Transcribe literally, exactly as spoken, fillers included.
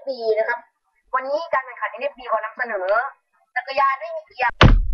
บีนะครับวันนี้การแข่งขัน เอ็น เอฟ บี ขอนำเสนอจักรยานไม่มีเกียร์